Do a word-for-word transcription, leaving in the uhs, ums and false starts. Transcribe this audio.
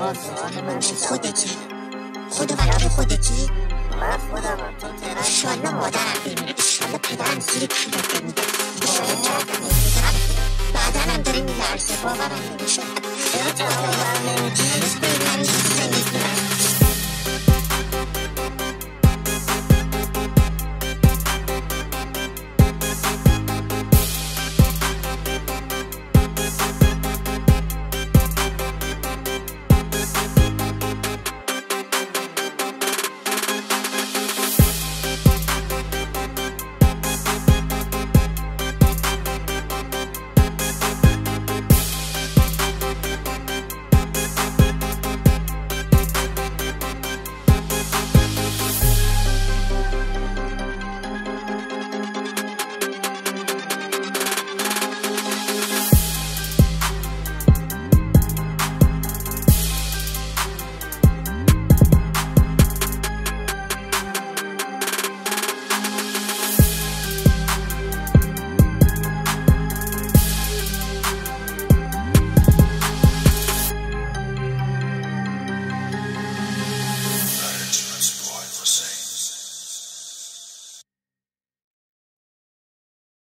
آقا سوال من خودتی؟ خود و ولاد خودتی؟ من خودم هم تو ترک اشالله مادرم بمیره، اشالله پدرم زیر پیلت بمیره، اشالله جردم بمیره، بدنم داره میلرزه، باورم نمیشه. چرا جواب من نمیدی؟ هنوز بمیرم